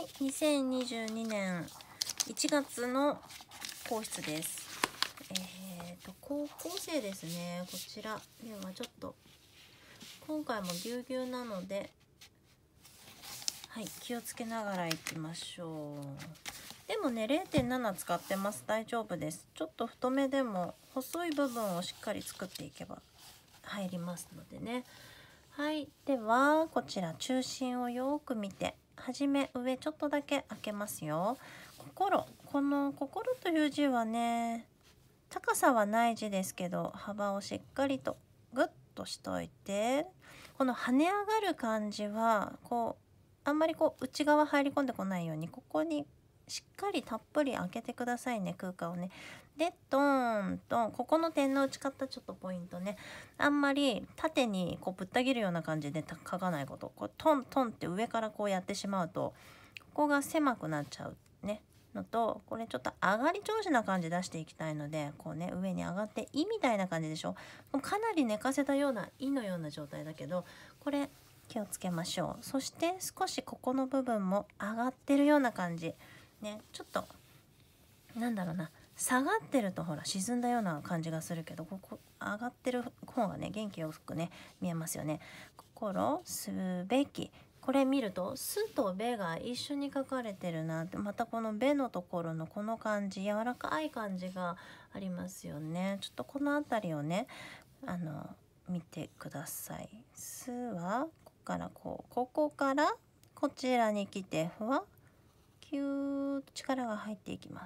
2022年1月の皇室です。高校生ですね。こちらではちょっと今回もぎゅうぎゅうなので、はい、気をつけながらいきましょう。でもね 0.7 使ってます。大丈夫です。ちょっと太めでも細い部分をしっかり作っていけば入りますのでね。はい、ではこちら中心をよく見て、はじめ上ちょっとだけ開けますよ。心、この心という字はね、高さはない字ですけど幅をしっかりとグッとしといて、この跳ね上がる感じはこうあんまりこう内側入り込んでこないように、ここにしっかりたっぷり開けてくださいね、空間をね。でドーンとここの点の打ち方ちょっとポイントね。あんまり縦にこうぶった切るような感じで書かないこと。こうトントンって上からこうやってしまうとここが狭くなっちゃうねのと、これちょっと上がり調子な感じ出していきたいので、こうね上に上がって「い」みたいな感じでしょ。もうかなり寝かせたような「い」のような状態だけど、これ気をつけましょう。そして少しここの部分も上がってるような感じね。ちょっとなんだろうな、下がってるとほら沈んだような感じがするけど、ここ上がってる方がね元気よくね見えますよね。心すべき、これ見ると「す」と「べ」が一緒に書かれてるなって、またこの「べ」のところのこの感じ、柔らかい感じがありますよね。ちょっとこの辺りをね見てください。「す」はここからここからこちらに来てふわキューッと力が入っていきます。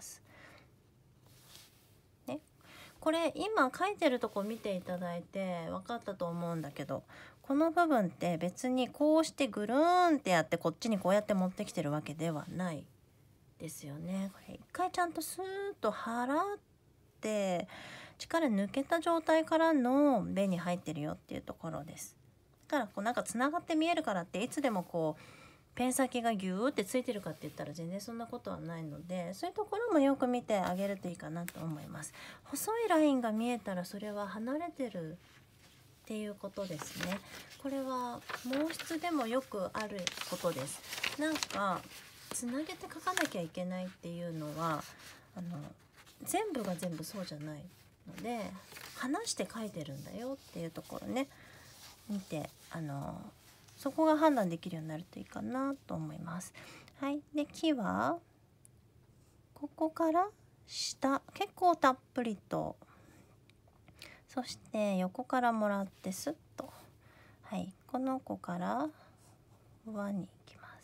これ今書いてるとこ見ていただいて分かったと思うんだけど、この部分って別にこうしてぐるーんってやってこっちにこうやって持ってきてるわけではないですよね。これ一回ちゃんとスーッと払って力抜けた状態からの弁に入ってるよっていうところです。だからこうなんかつながって見えるからっていつでもこうペン先がギューってついてるかって言ったら全然そんなことはないので、そういうところもよく見てあげるといいかなと思います。細いラインが見えたらそれは離れてるっていうことですね。これは毛筆でもよくあることです。なんかつなげて書かなきゃいけないっていうのは全部が全部そうじゃないので、離して書いてるんだよっていうところね見てそこが判断できるようになるといいかなと思います。はい、で木はここから下結構たっぷりと、そして横からもらってスッと、はい、この子から輪に行きます。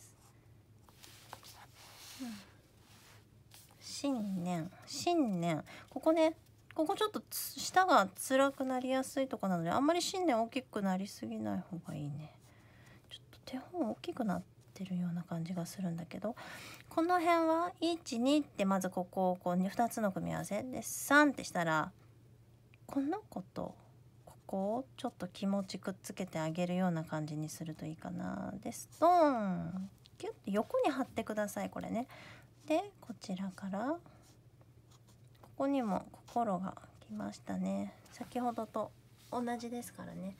新年新年、ここね、ここちょっと下が辛くなりやすいとこなので、あんまり新年大きくなりすぎない方がいいね。ちょっと手本大きくなってるような感じがするんだけど、この辺は12ってまずここをこう2つの組み合わせで3ってしたら、この子とここをちょっと気持ちくっつけてあげるような感じにするといいかな。でストーンキュッて横に貼ってください、これね。でこちらからここにも心が来ましたね。先ほどと同じですからね。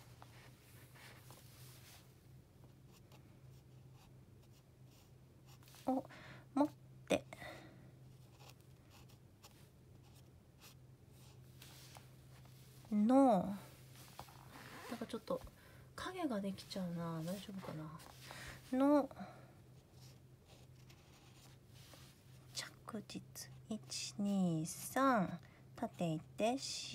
を持っての、なんかちょっと影ができちゃうな、大丈夫かなの着実123縦いって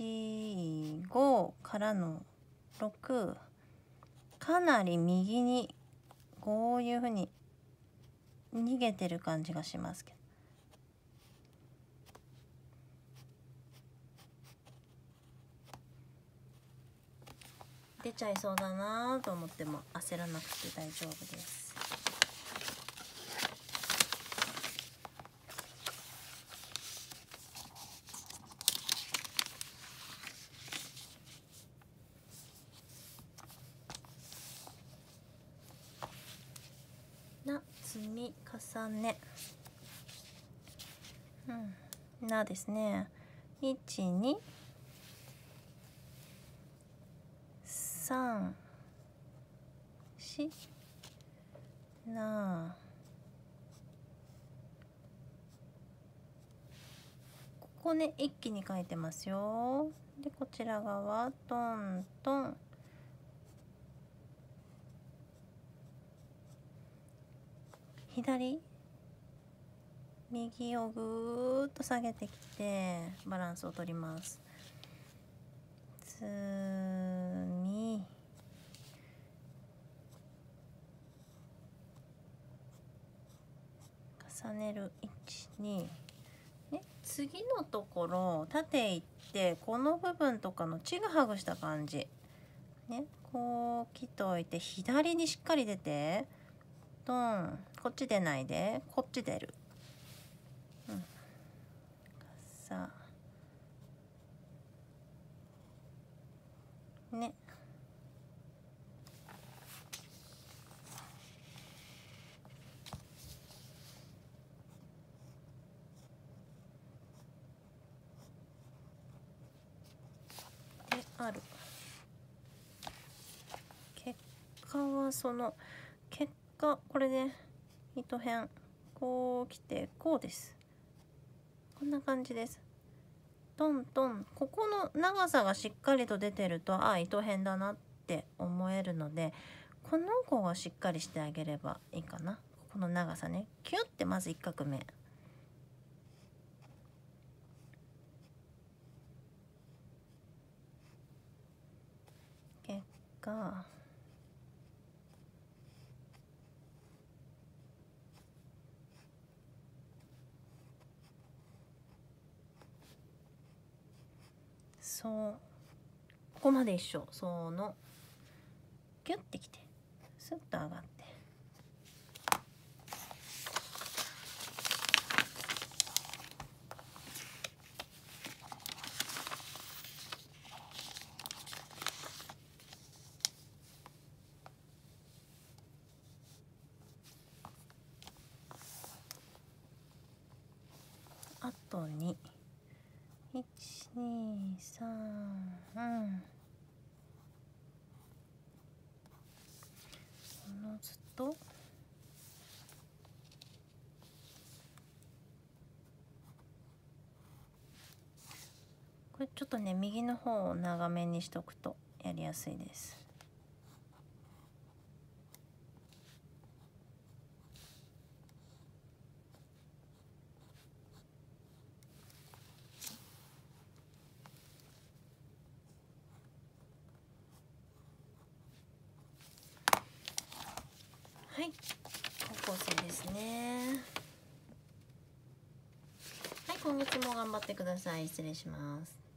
45からの6、かなり右にこういう風に逃げてる感じがしますけど、出ちゃいそうだなと思っても焦らなくて大丈夫です。積み重ね、なですね。123 4なこね一気に書いてますよ。でこちら側トントン、左右をぐーっと下げてきてバランスを取ります。積み重ねる12、ね、次のところ縦行ってこの部分とかのちぐはぐした感じ、ね、こう切っておいて左にしっかり出てドン、こっち出ないでこっち出る、さあね、である結果はその結果これで糸辺こう来てこうです。こんな感じです。トントン、ここの長さがしっかりと出てると糸辺だなって思えるので、この子がしっかりしてあげればいいかな。この長さね、キュッてまず1画目、結果そうここまで一緒、そのキュッてきてスッと上がって、あとに123、おのずとこれちょっとね右の方を長めにしとくとやりやすいです。はい、高校生ですね。はい、今月も頑張ってください。失礼します。